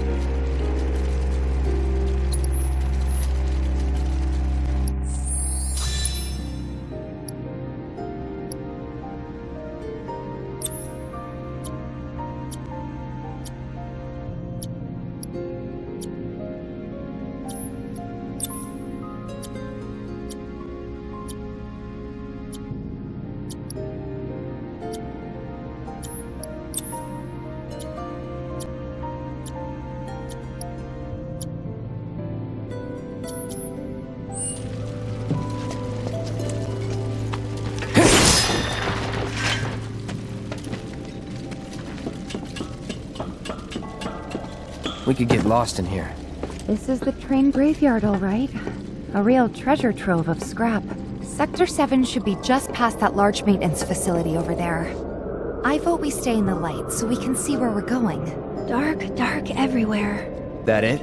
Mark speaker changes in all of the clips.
Speaker 1: We could get lost in here.
Speaker 2: This is the train graveyard, all right. A real treasure trove of scrap. Sector 7 should be just past that large maintenance facility over there. I vote we stay in the light so we can see where we're going. Dark, dark everywhere.
Speaker 1: That it?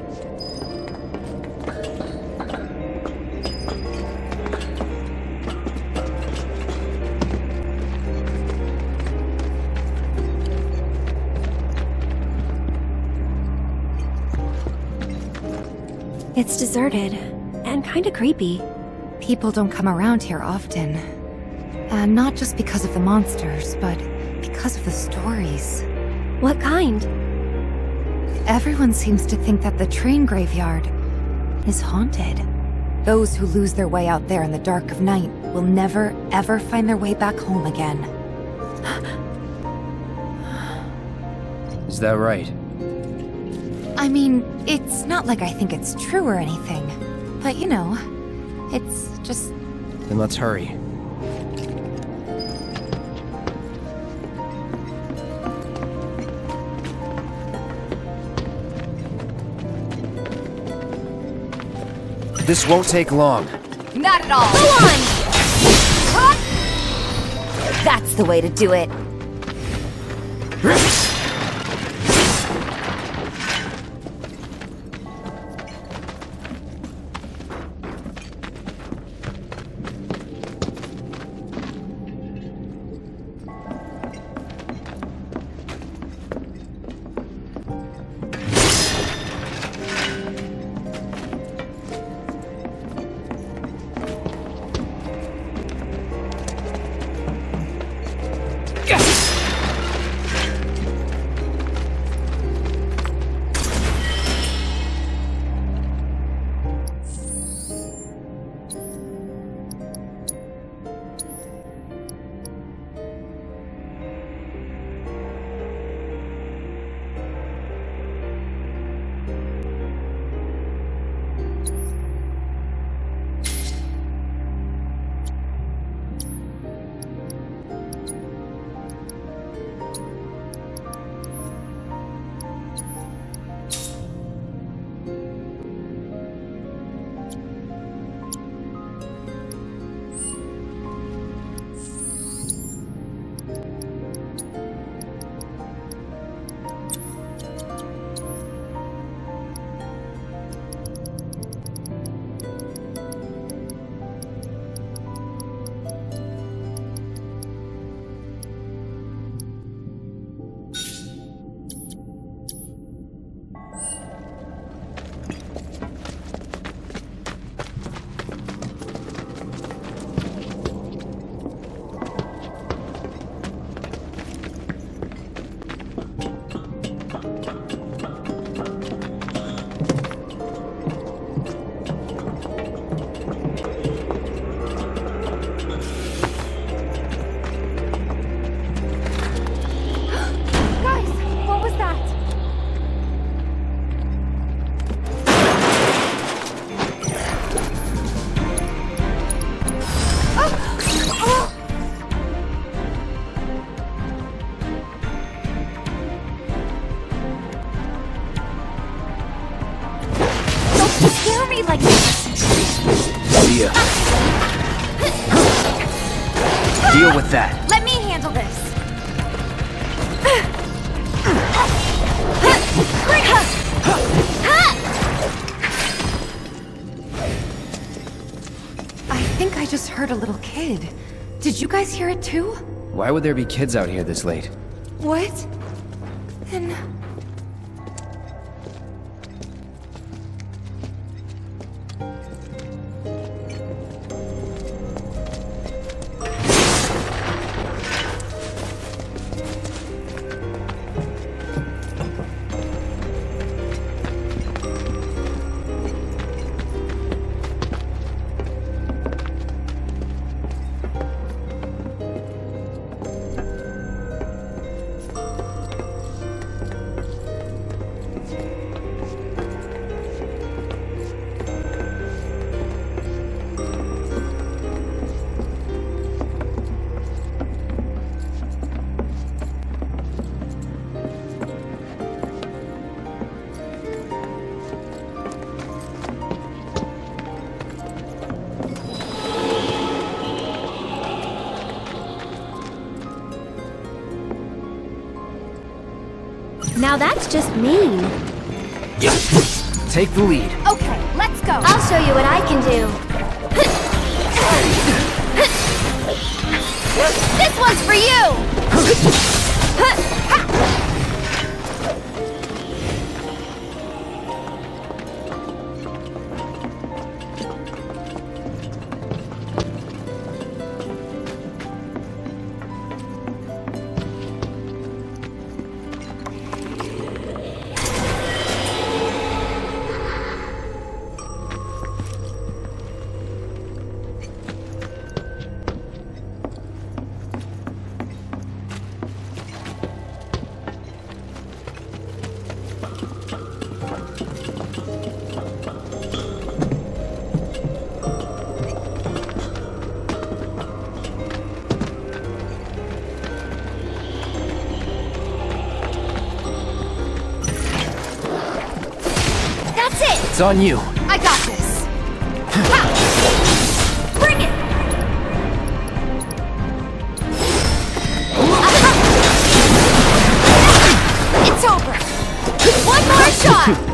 Speaker 2: It's deserted, and kinda creepy. People don't come around here often. Not just because of the monsters, but because of the stories. What kind? Everyone seems to think that the train graveyard is haunted. Those who lose their way out there in the dark of night will never, ever find their way back home again.
Speaker 1: Is that right?
Speaker 2: I mean, it's not like I think it's true or anything. But you know, it's just...
Speaker 1: Then let's hurry. This won't take long.
Speaker 2: Not at all! Go on! That's the way to do it.
Speaker 1: Deal with that.
Speaker 2: Let me handle this. I think I just heard a little kid. Did you guys hear it too?
Speaker 1: Why would there be kids out here this late?
Speaker 2: What? Then...
Speaker 3: Now that's just mean.
Speaker 1: Take the lead.
Speaker 2: Okay, let's go.
Speaker 3: I'll show you what I can do.
Speaker 2: This one's for you!
Speaker 1: It's on you.
Speaker 2: I got this. Ha! Bring it! It's over. One more shot.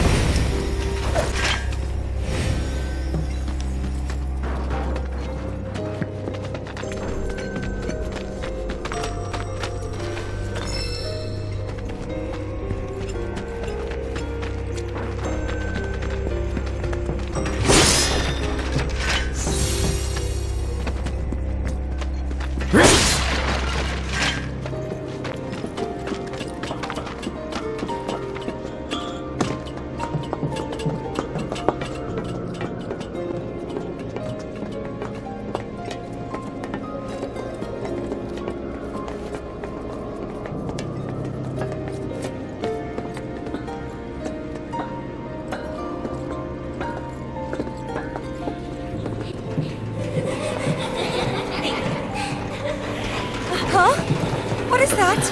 Speaker 2: What is that?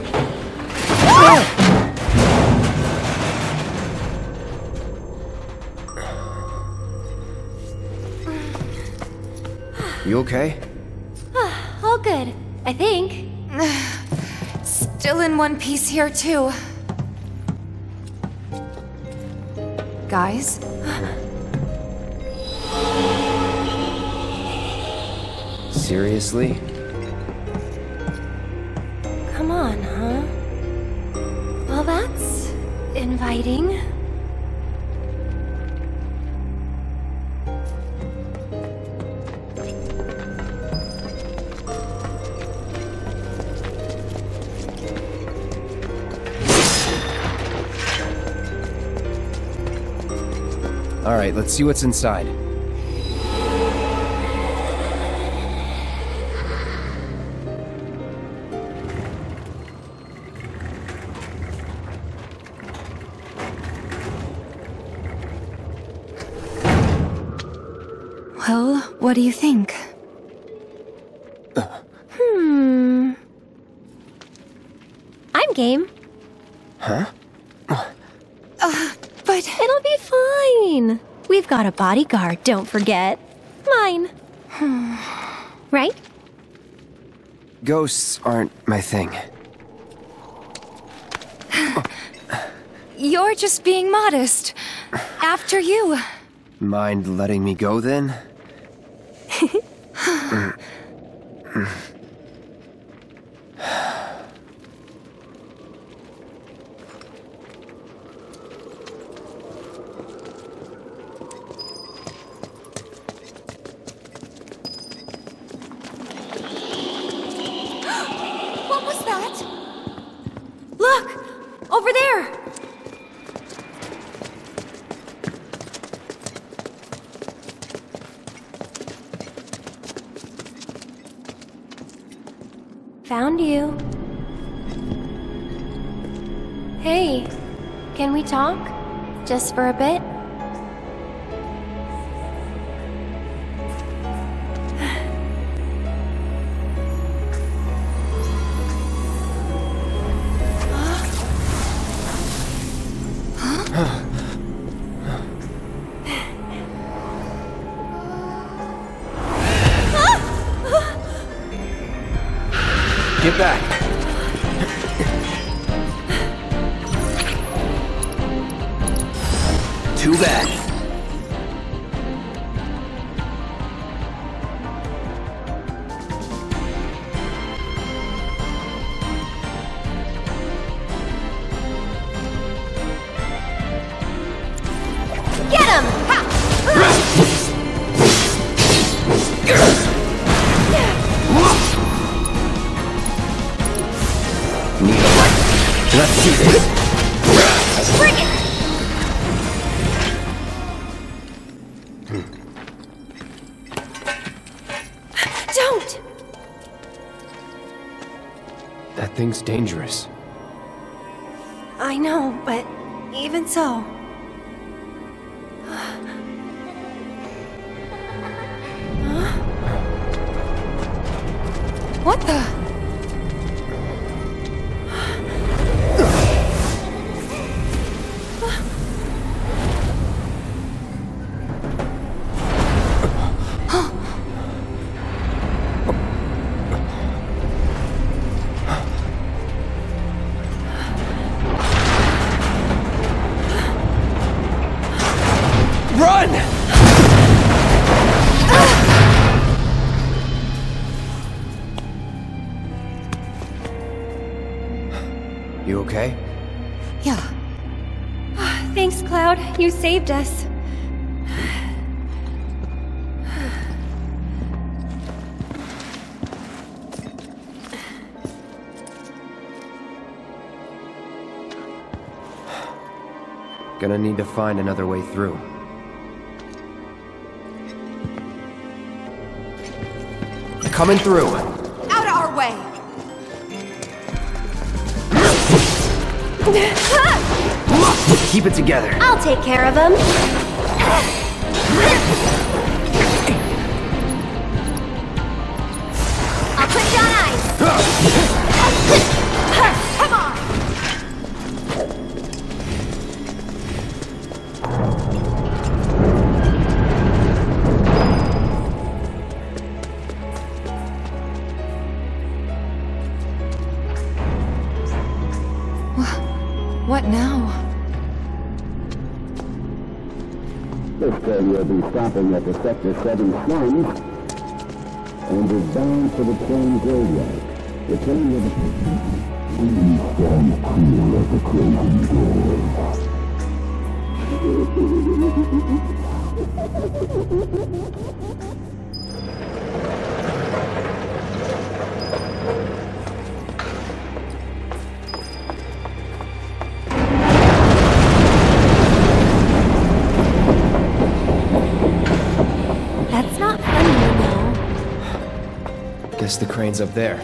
Speaker 1: You okay?
Speaker 3: All good, I think.
Speaker 2: Still in one piece here, too. Guys?
Speaker 1: Seriously?
Speaker 3: Come on, huh? Well, that's inviting.
Speaker 1: All right, let's see what's inside.
Speaker 2: Well, what do you think?
Speaker 3: I'm game.
Speaker 1: Huh?
Speaker 2: But...
Speaker 3: It'll be fine. We've got a bodyguard, don't forget. Mine. Right?
Speaker 1: Ghosts aren't my thing.
Speaker 2: You're just being modest. After you.
Speaker 1: Mind letting me go then?
Speaker 2: What was that? Look! Over there!
Speaker 3: Found you. Hey, can we talk? Just for a bit?
Speaker 1: Get back. Too bad.
Speaker 3: Get him!
Speaker 1: Need a light. Let's see this.
Speaker 3: Bring it! Don't!
Speaker 1: That thing's dangerous.
Speaker 3: I know, but even so...
Speaker 2: What the?
Speaker 1: Run! You okay?
Speaker 2: Yeah.
Speaker 3: Thanks, Cloud. You saved us.
Speaker 1: Gonna need to find another way through. Coming through.
Speaker 2: Out of our way!
Speaker 1: Keep it together.
Speaker 3: I'll take care of him. I'll put you on ice. Come on.
Speaker 2: What now?
Speaker 4: This train will be stopping at the Sector 7 slums and is bound for the train graveyard. The train will be... Please stand clear of the closing doors.
Speaker 3: That's not funny, you know.
Speaker 1: Guess the crane's up there.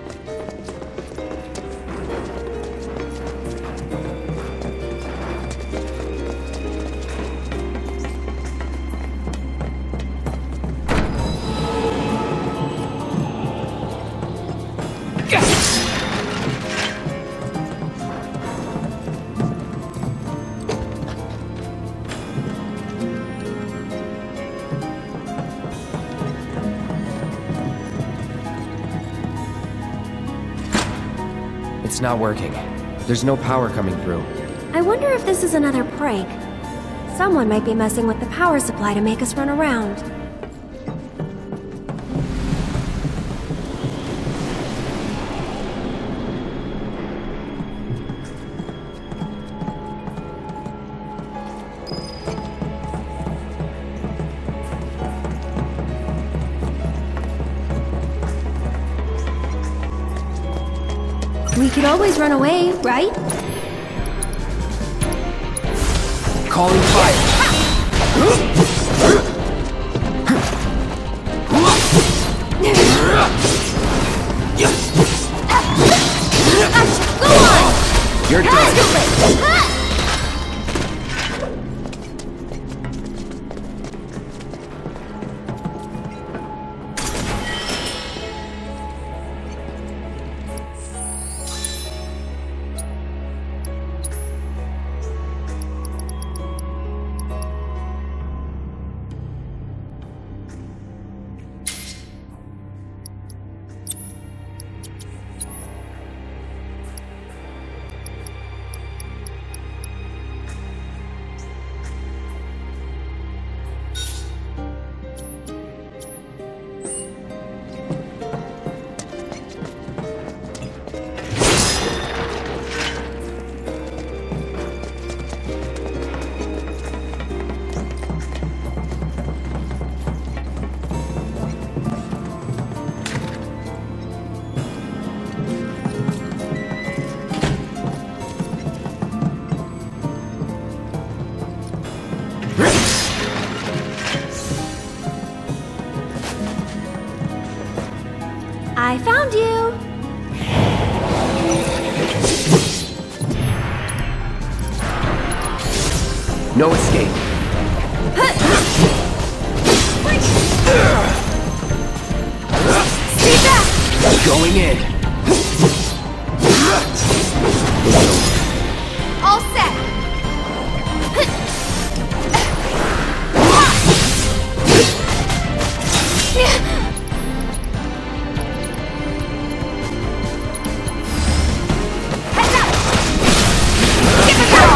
Speaker 1: It's not working. There's no power coming through.
Speaker 3: I wonder if this is another prank. Someone might be messing with the power supply to make us run around. We could always run away, right?
Speaker 1: Calling fire!
Speaker 3: Go on!
Speaker 1: You're done! No escape.
Speaker 2: Stay back!
Speaker 1: Going in.
Speaker 2: All set! Heads up! Give it all!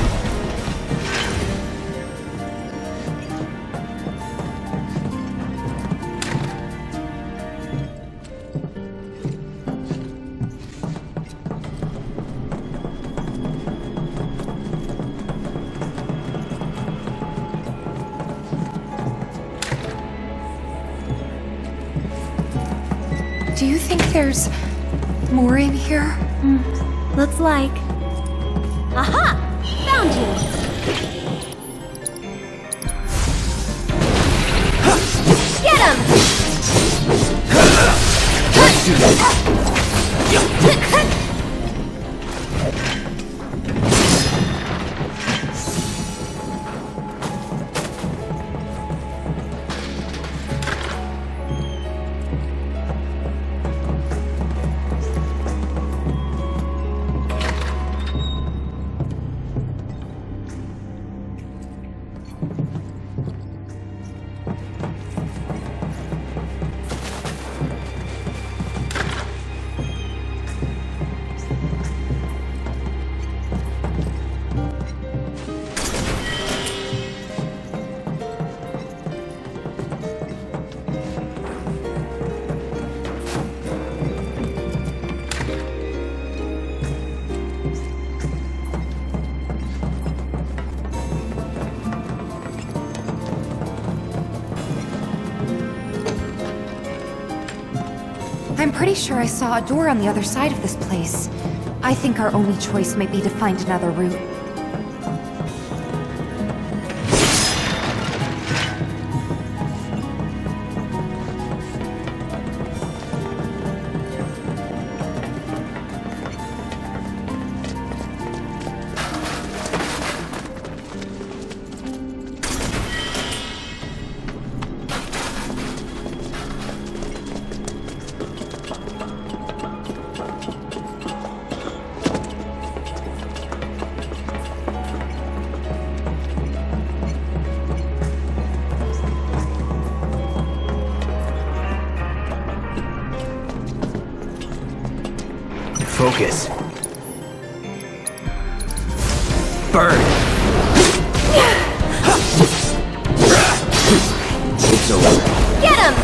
Speaker 2: Do you think there's more in here?
Speaker 3: Looks like. Aha! Found you! Get him!
Speaker 1: Let's do this.
Speaker 2: I'm pretty sure I saw a door on the other side of this place. I think our only choice might be to find another route.
Speaker 1: Focus. Burn. It's over.
Speaker 3: Get him!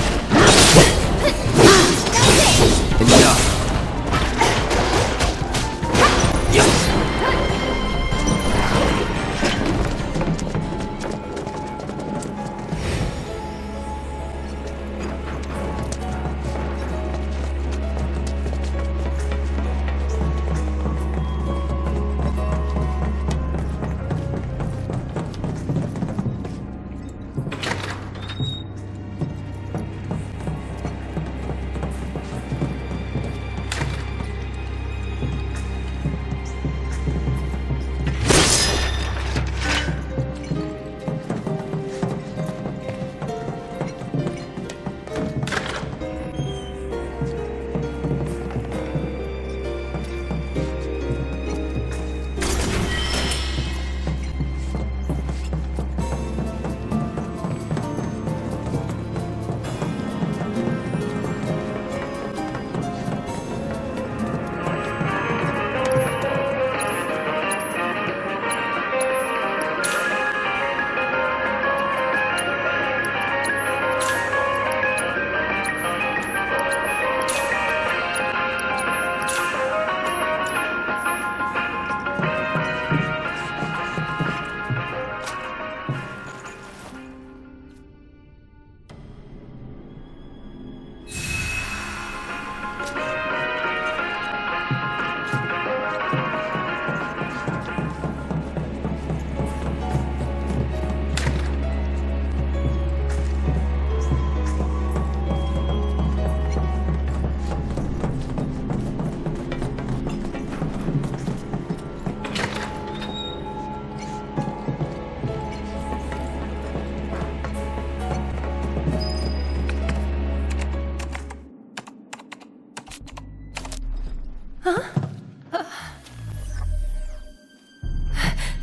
Speaker 1: Enough.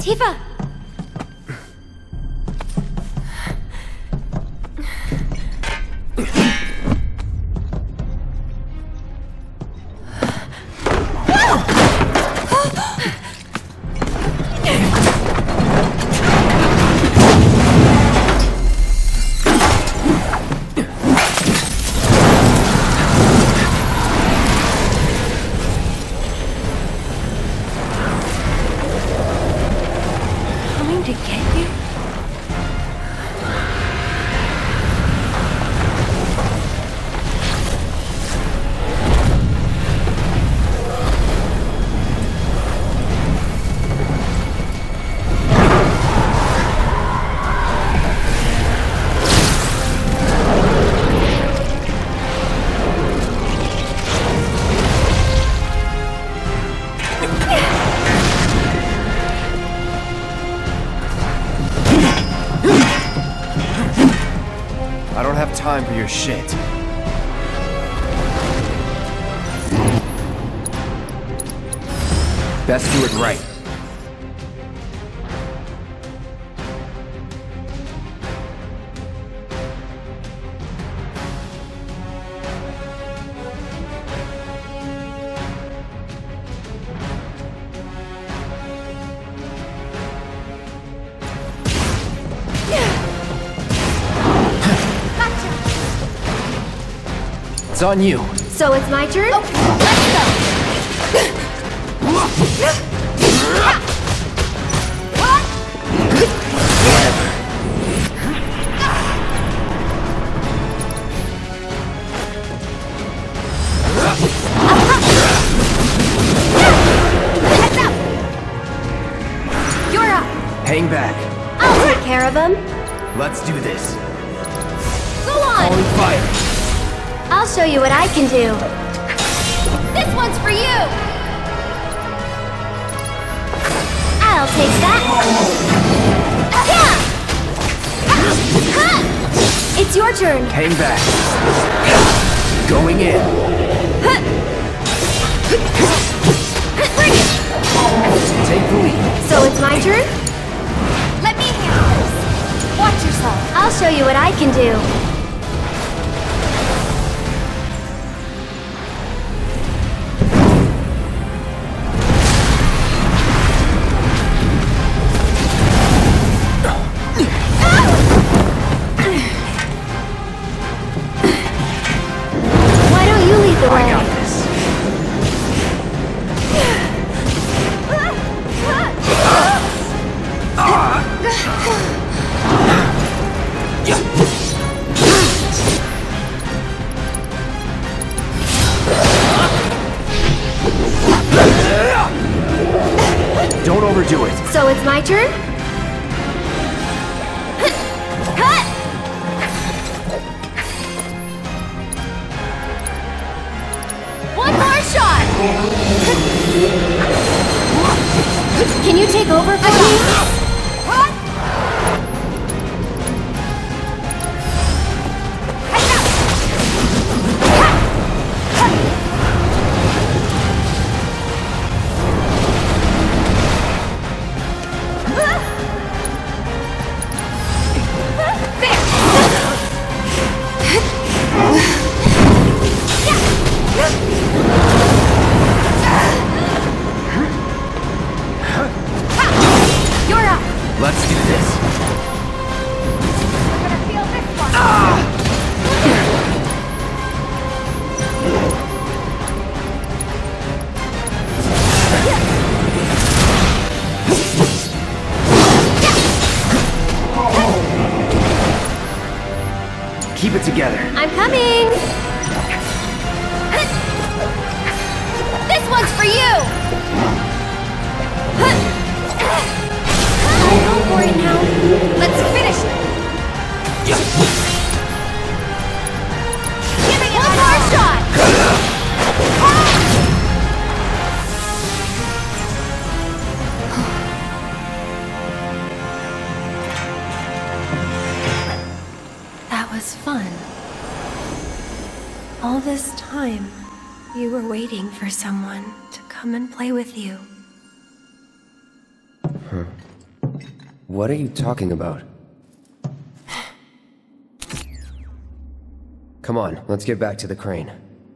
Speaker 3: Tifa!
Speaker 1: Time for your shit. Best do it right. It's on you.
Speaker 3: So it's my turn? Okay, let's go! You're up!
Speaker 1: Hang back.
Speaker 3: I'll take care of him.
Speaker 1: Let's do this.
Speaker 3: Go on!
Speaker 1: Calling fire.
Speaker 3: I'll show you what I can do. This one's for you! I'll take that. Yeah! It's your turn.
Speaker 1: Hang back. Going in. Take the lead.
Speaker 3: So it's my turn?
Speaker 2: Let me handle this. Watch yourself.
Speaker 3: I'll show you what I can do.
Speaker 1: I got this. Don't overdo it.
Speaker 3: So it's my turn? One more shot! Can you take over for me?
Speaker 1: Let's do this.
Speaker 2: We're gonna feel this one.
Speaker 1: Keep it together.
Speaker 3: I'm coming! This one's for you! Go for it now. Let's finish it! Giving it one more shot! That was fun. All this time, you were waiting for someone to come and play with you.
Speaker 5: What are you talking about? Come on, let's get back to the crane.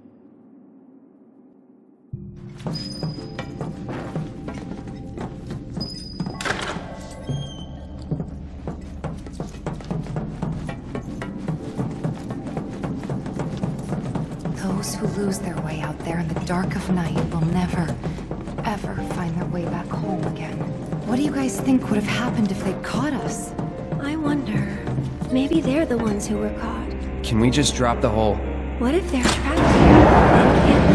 Speaker 2: Those who lose their way out there in the dark of night will never, ever find their way back home again. What do you guys think would have happened if they'd caught us?
Speaker 3: I wonder. Maybe they're the ones who were caught.
Speaker 5: Can we just drop the whole...
Speaker 3: What if they're trapped here and can't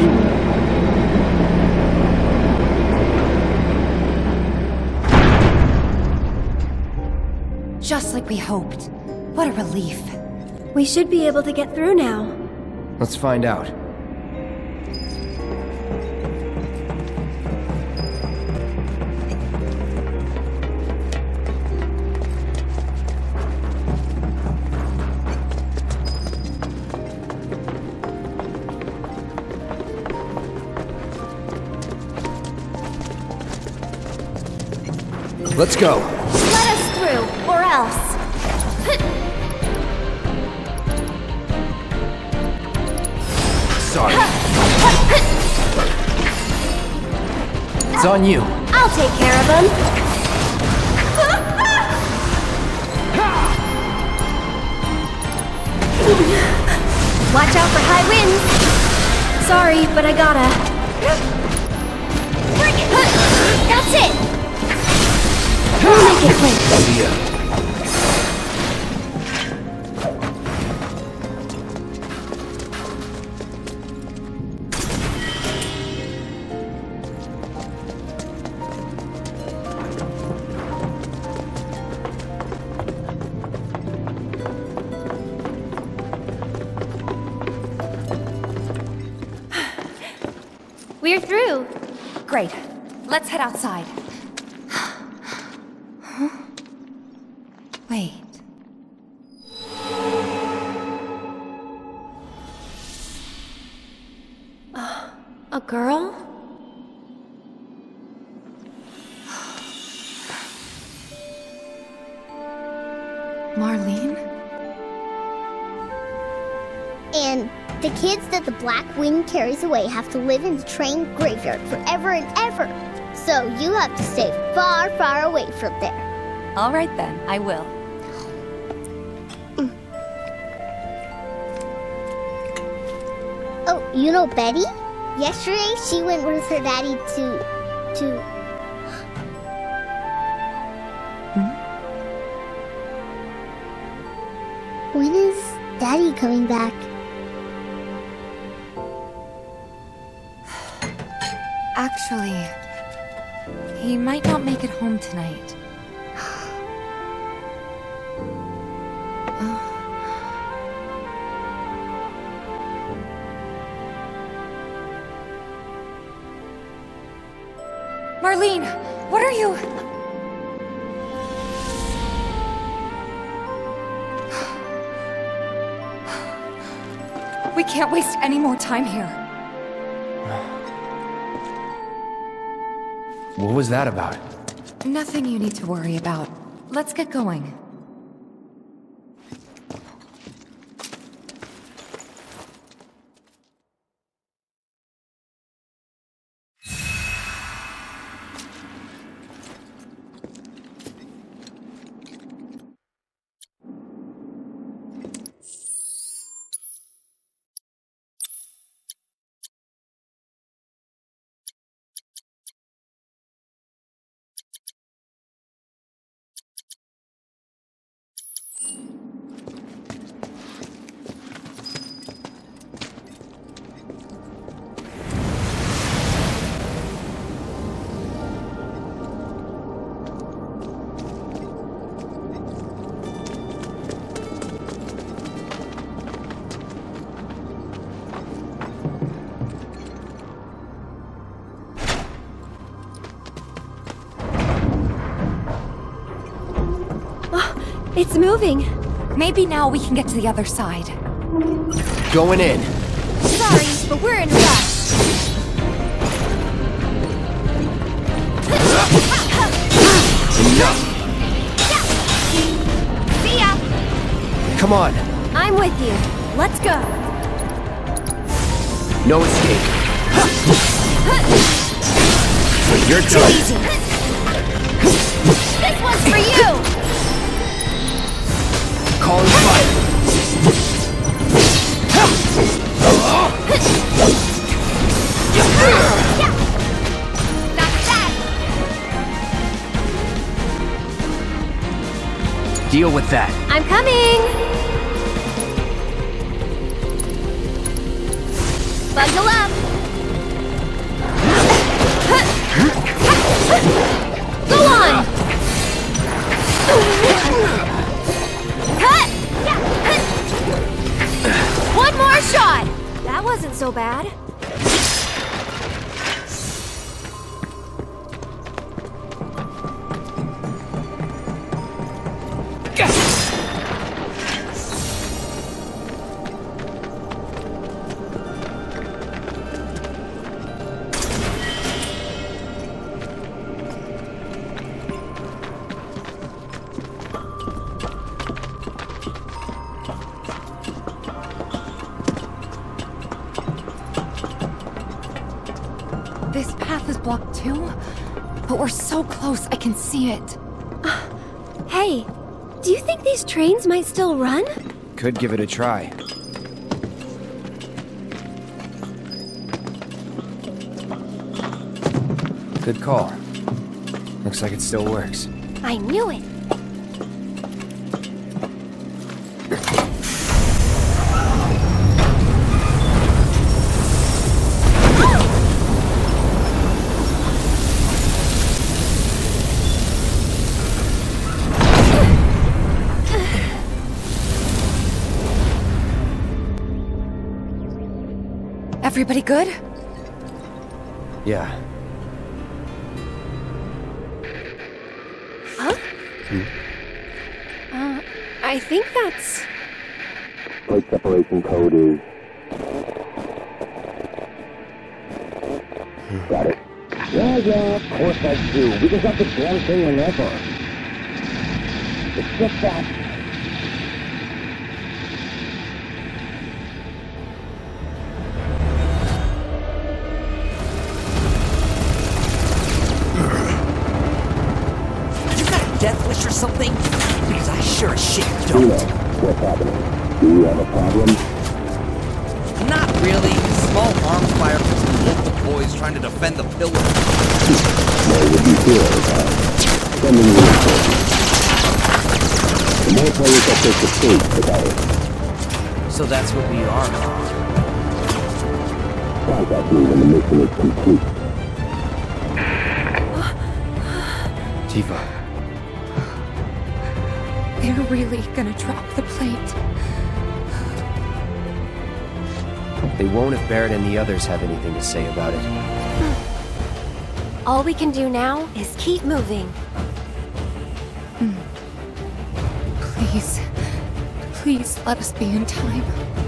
Speaker 3: leave?
Speaker 2: Just like we hoped. What a relief.
Speaker 3: We should be able to get through now.
Speaker 5: Let's find out. Let's go.
Speaker 3: Let us through, or else.
Speaker 5: Sorry. It's on you.
Speaker 3: I'll take care of him. Watch out for high winds. Sorry, but I gotta. Bring it! That's it! We'll make it quick.
Speaker 5: See ya.
Speaker 3: We're through.
Speaker 2: Great. Let's head outside. Huh? Wait.
Speaker 3: A girl?
Speaker 2: Marlene?
Speaker 6: And the kids that the Black Wind carries away have to live in the train graveyard forever and ever. So you have to stay far, far away from there.
Speaker 2: All right then, I will.
Speaker 6: Oh, you know Betty? Yesterday she went with her daddy to... When is Daddy coming back?
Speaker 2: Actually, he might not make it home tonight. Marlene, what are you? We can't waste any more time here.
Speaker 5: What was that about?
Speaker 2: Nothing you need to worry about. Let's get going.
Speaker 3: It's moving.
Speaker 2: Maybe now we can get to the other side.
Speaker 5: Going in.
Speaker 3: Sorry, but we're in a rush.
Speaker 5: Enough. Come on.
Speaker 3: I'm with you. Let's go.
Speaker 5: No escape. You're done.
Speaker 3: Easy. This one's for you.
Speaker 5: Calling fire.
Speaker 3: That's that.
Speaker 5: Deal with that.
Speaker 3: I'm coming. Buckle up. Go on. Cut. One more shot. That wasn't so bad.
Speaker 2: This path is blocked too, but we're so close I can see it.
Speaker 3: Hey, do you think these trains might still run?
Speaker 5: Could give it a try. Good call. Looks like it still works.
Speaker 3: I knew it.
Speaker 2: Everybody good?
Speaker 5: Yeah.
Speaker 3: Huh? I think that's...
Speaker 4: Plate separation code is... Got it. Yeah, of course I do. We just have the damn thing whenever. It's just that...
Speaker 7: Death wish or something? Because I sure as shit
Speaker 4: Tina,
Speaker 7: don't.
Speaker 4: what's happening? Do you have a problem?
Speaker 7: Not really. Small arms fire from some local boys trying to defend the pillar.
Speaker 4: What would you feel about sending reinforcements? The more players that take the stage, the better.
Speaker 7: So that's what we are.
Speaker 4: Contact me when the mission is complete.
Speaker 5: Tifa.
Speaker 2: They're really gonna drop the plate.
Speaker 5: They won't if Barrett and the others have anything to say about it.
Speaker 3: All we can do now is keep moving.
Speaker 2: Please. Please let us be in time.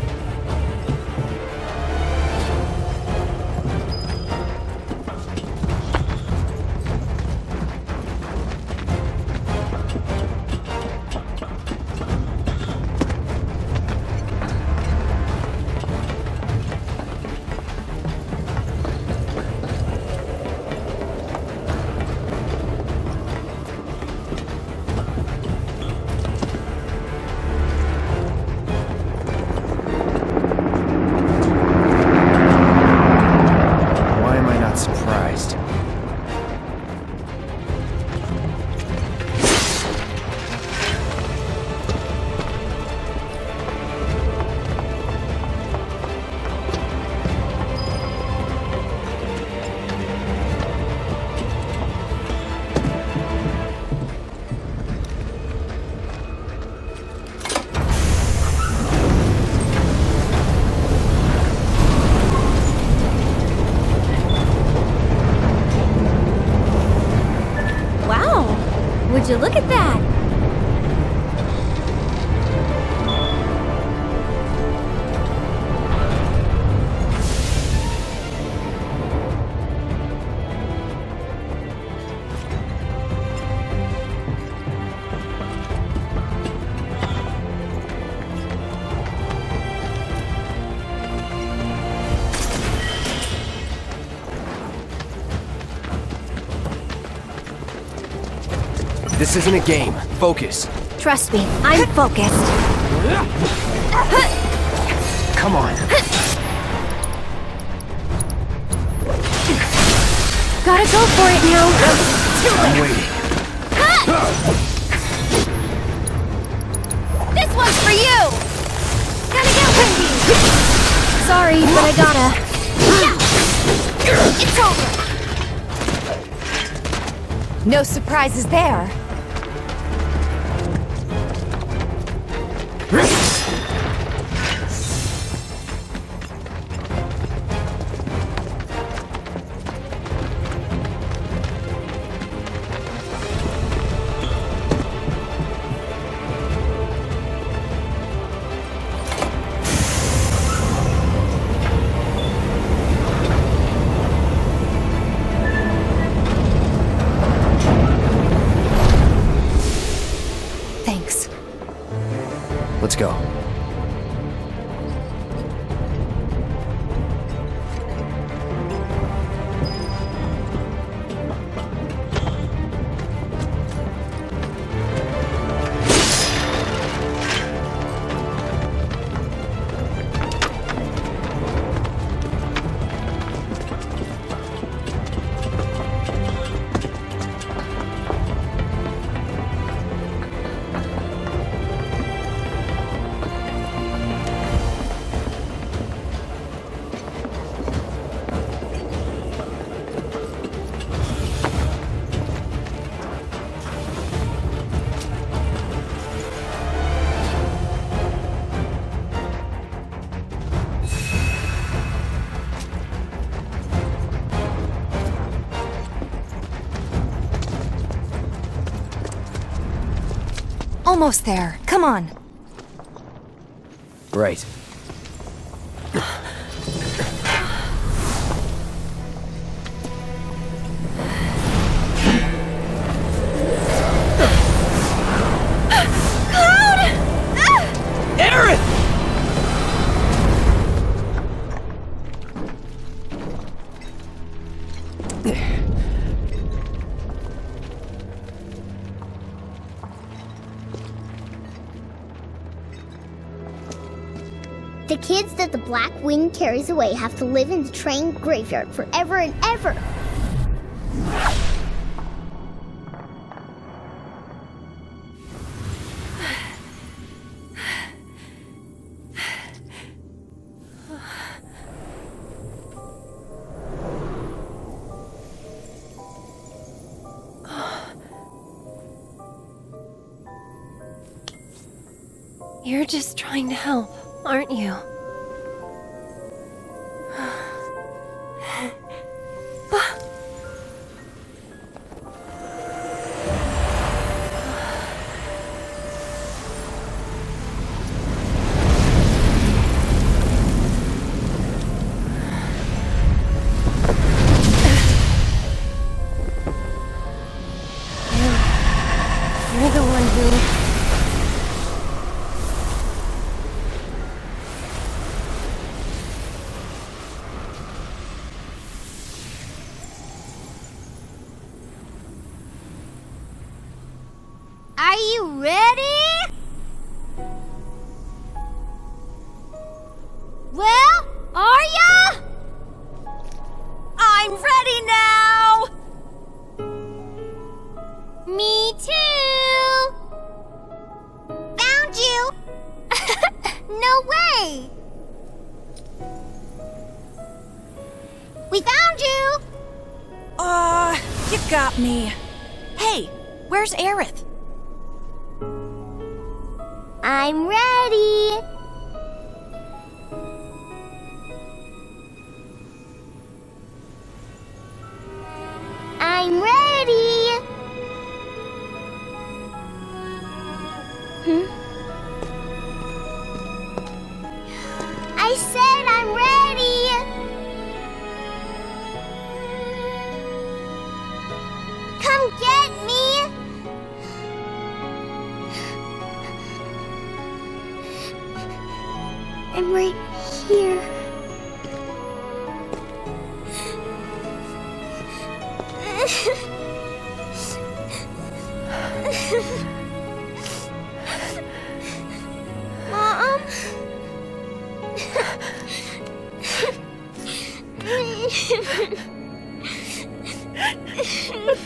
Speaker 3: Would you look at that?
Speaker 5: This isn't a game. Focus.
Speaker 2: Trust me, I'm focused.
Speaker 1: Come on.
Speaker 2: Gotta go for it now.
Speaker 1: I'm waiting.
Speaker 2: This one's for you! Gotta get windy! Sorry, but I gotta. It's over! No surprises there. Thanks.
Speaker 5: Let's go.
Speaker 2: Almost there. Come on.
Speaker 5: Right.
Speaker 7: Aerith!
Speaker 6: The kids that the Black Wind carries away have to live in the train graveyard forever and ever.
Speaker 3: You're just trying to help, aren't you? You're the one who...
Speaker 6: Are you ready? Well, are ya?
Speaker 3: I'm ready now!
Speaker 6: Me too. Found you. No way. We found you.
Speaker 3: You got me. Hey, where's Aerith?
Speaker 6: I'm ready. I'm ready. I said I'm ready. Come get me. I'm right here.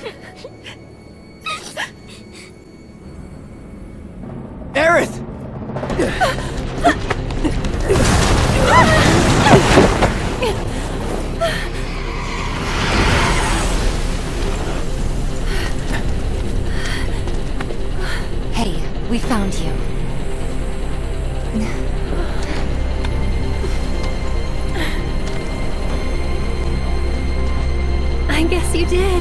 Speaker 5: Aerith!
Speaker 2: Hey, we found you.
Speaker 3: I guess you did.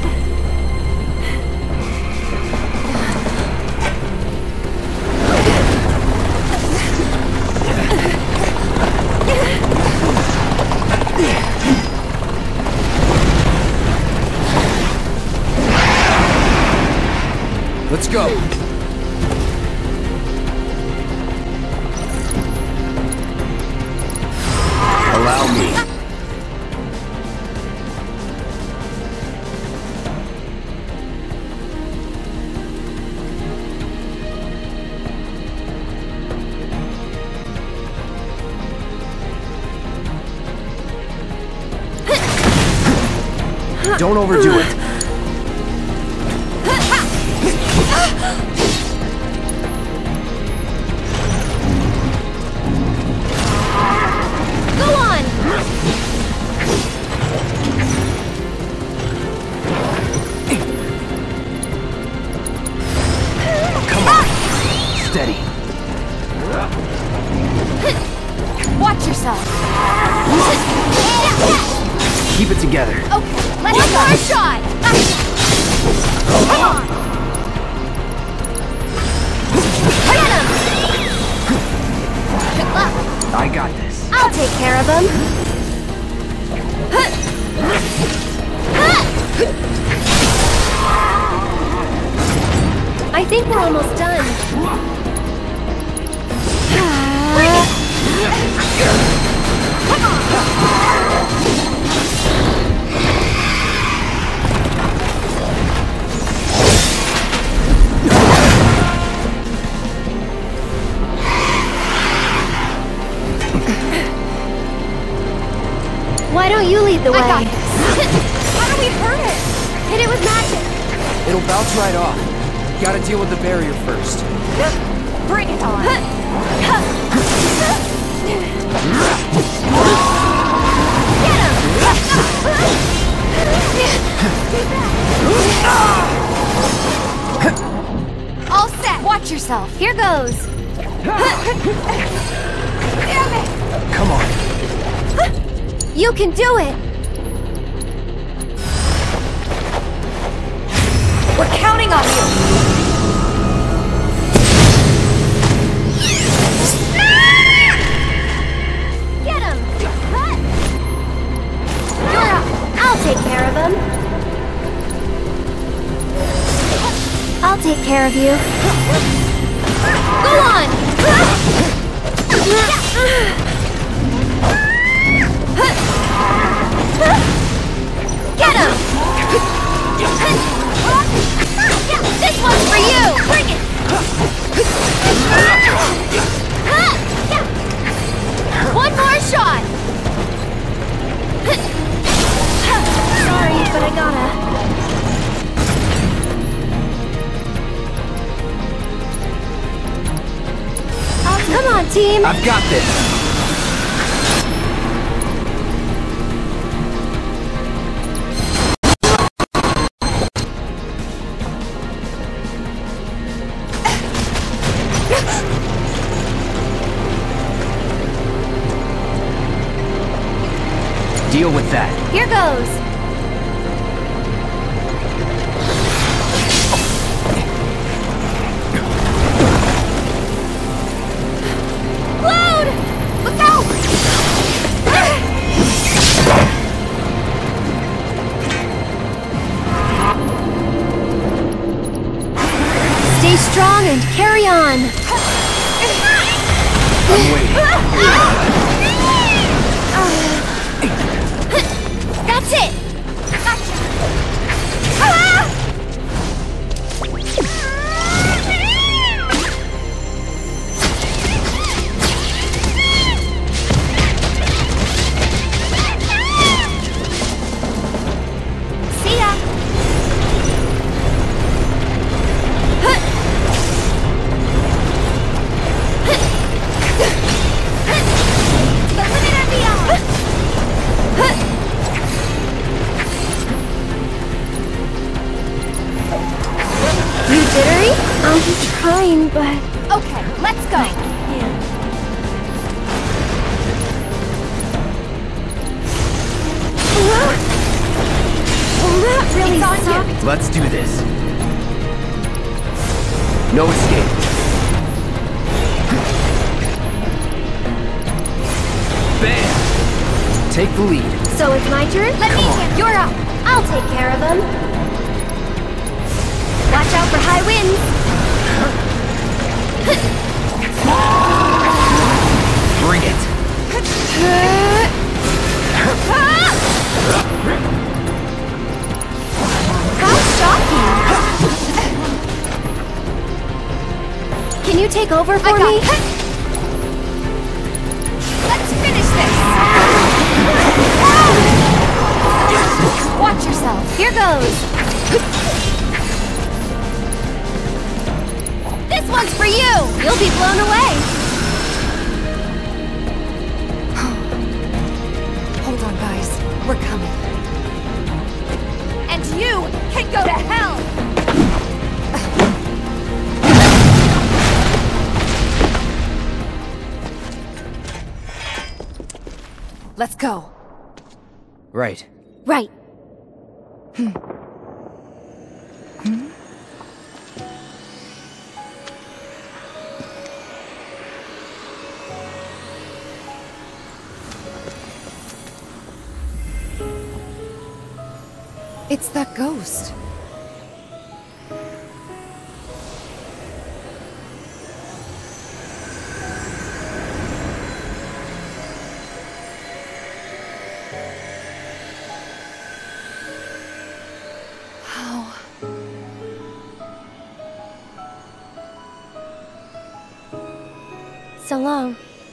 Speaker 5: Let's go. Allow me. Don't overdo it.
Speaker 3: Go on!
Speaker 5: Come on. Steady.
Speaker 2: Watch yourself.
Speaker 5: Keep it together.
Speaker 3: Okay, let's one more shot! Come on! Get him!
Speaker 5: I got this.
Speaker 3: I'll take care of him. I think we're almost done. Why don't you lead the way?
Speaker 2: I got this. How do we hurt it?
Speaker 3: Hit it with magic.
Speaker 5: It'll bounce right off. Gotta deal with the barrier first.
Speaker 2: Bring it on.
Speaker 3: All set.
Speaker 2: Watch yourself.
Speaker 3: Here goes.
Speaker 2: Damn it!
Speaker 5: Come on.
Speaker 3: You can do it.
Speaker 2: We're counting on you.
Speaker 3: Get him. You're up. I'll take care of him. I'll take care of you. Go on. Get him! This one's for you! Bring it! One more shot! Sorry, but I gotta. Oh, come on, team!
Speaker 5: I've got this. Deal with that.
Speaker 3: Here goes! Load! Look out! Stay strong and carry on!
Speaker 5: I'm waiting.
Speaker 3: That's it! Gotcha! See ya! I'm trying, but...
Speaker 2: Okay, let's go!
Speaker 3: That really
Speaker 2: It's on
Speaker 3: sucked.
Speaker 2: you.
Speaker 5: Let's do this. No escape. Bam! Take the lead.
Speaker 3: So it's my turn?
Speaker 2: Let me in! You're up!
Speaker 3: I'll take care of them. Watch out for high winds.
Speaker 5: Bring it.
Speaker 3: How shocking! Can you take over for me?
Speaker 2: Let's finish this! Watch yourself!
Speaker 3: Here goes.
Speaker 2: This one's for you!
Speaker 3: You'll be blown away.
Speaker 2: Hold on, guys. We're coming. And you can go to hell! Let's go.
Speaker 5: Right.
Speaker 3: Right.
Speaker 2: It's that ghost. How?
Speaker 3: So long.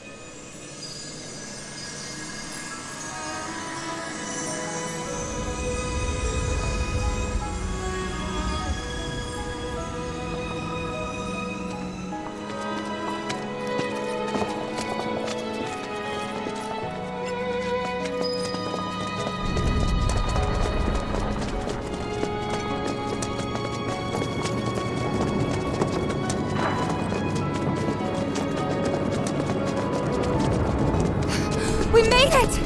Speaker 2: We made it!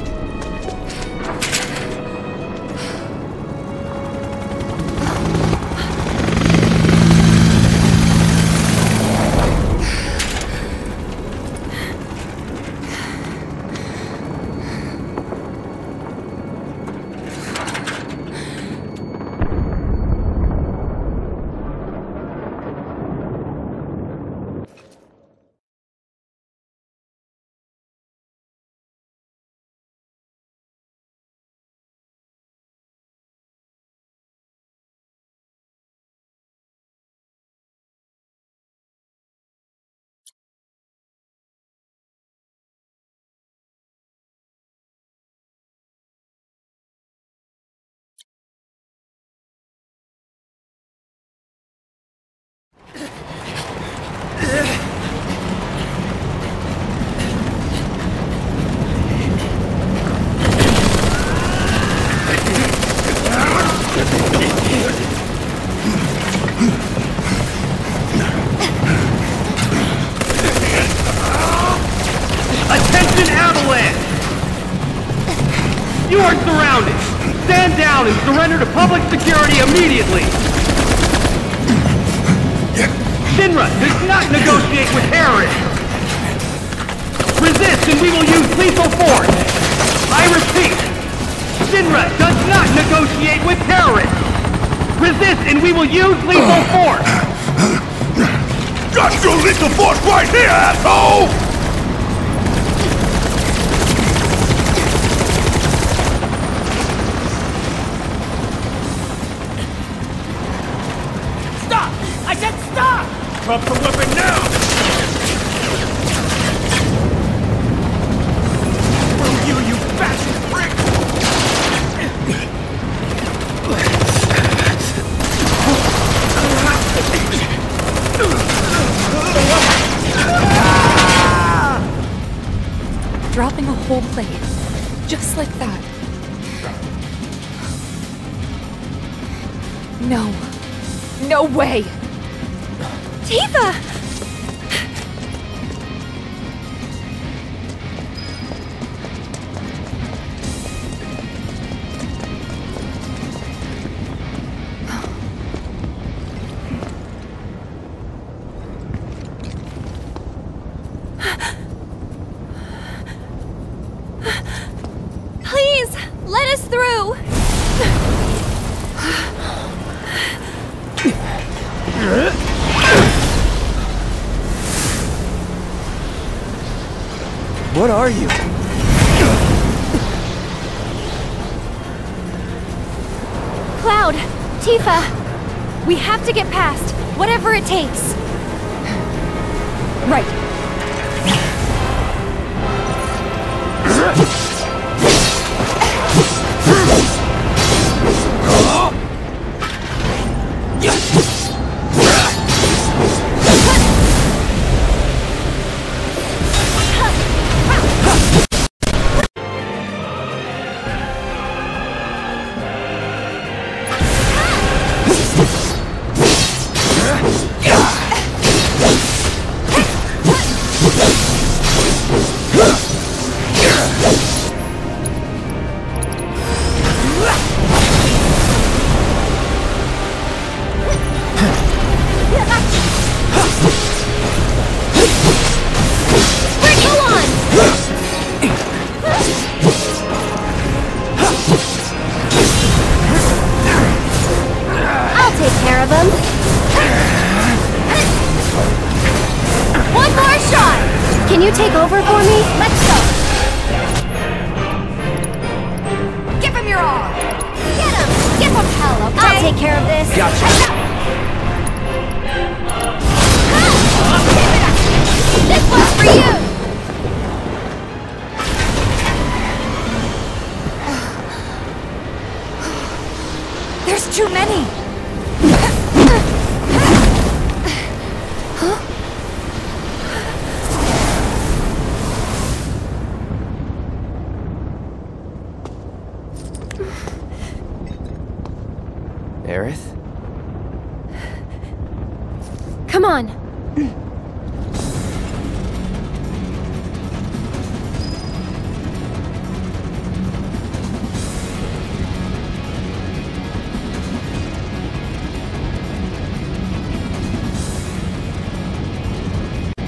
Speaker 1: Attention, Avalanche! You are surrounded! Stand down and surrender to public security immediately! Shinra does not negotiate with terrorists! Resist and we will use lethal force! I repeat, Shinra does not negotiate with terrorists! Resist and we will use lethal force!
Speaker 4: Got your lethal force right here, asshole!
Speaker 1: Stop! I said stop! Drop the weapon now! Screw you, you fascist prick!
Speaker 2: Dropping a whole plate. Just like that. No. No way!
Speaker 3: Tifa! Please, let us through!
Speaker 5: What are you?
Speaker 3: Cloud! Tifa! We have to get past, whatever it takes. Right. Can you take over for me? Let's go! Give him your all! Get him! Give him hell, okay? I'll take care of this.
Speaker 5: Gotcha.
Speaker 3: This one's for you! There's too many!
Speaker 5: Aerith?
Speaker 3: Come on.